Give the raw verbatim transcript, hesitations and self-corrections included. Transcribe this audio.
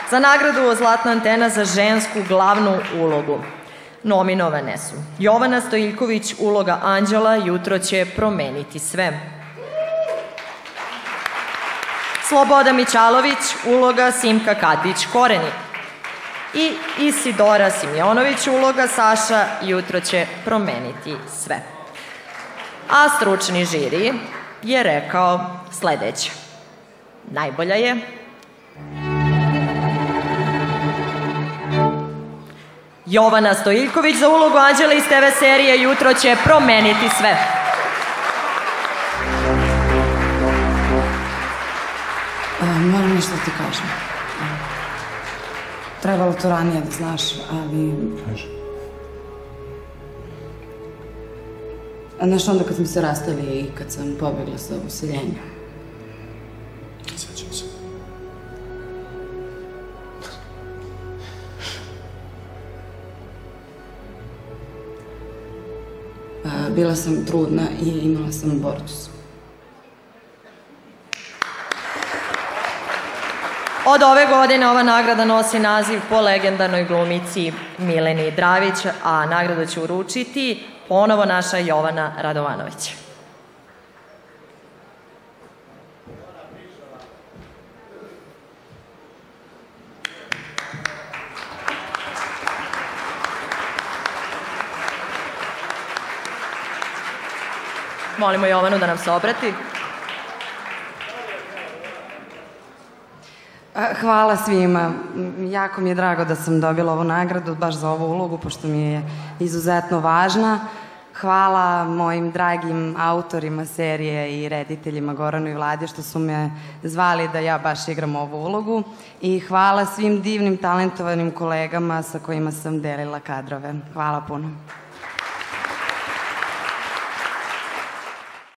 Za nagradu Zlatna antena za žensku glavnu ulogu nominovane su Jovana Stojiljković, uloga Anđela, Jutro će promeniti sve. Sloboda Mićalović, uloga Simka Katić, Koreni. I Isidora Simjonović, uloga Saša, Jutro će promeniti sve. A stručni žiri je rekao sledeće. Najbolja je Jovana Stojiljković za ulogu Anđele iz te ve serije Jutro će promeniti sve. Moram nešto ti kažem. Trebalo to ranije da znaš, ali... Kaži. Znaš, onda kad smo se rastali i kad sam pobegla sa useljenja. Sjećam se. Bila sam trudna i imala sam abortus. Od ove godine ova nagrada nosi naziv po legendarnoj glumici Mileni Dravić, a nagradu će uručiti ponovo naša Jovana Radovanović. Molimo Jovanu da nam se obrati. Hvala svima. Jako mi je drago da sam dobila ovu nagradu baš za ovu ulogu, pošto mi je izuzetno važna. Hvala mojim dragim autorima serije i rediteljima Goranu i Vladi što su me zvali da ja baš igram ovu ulogu. I hvala svim divnim, talentovanim kolegama sa kojima sam delila kadrove. Hvala puno.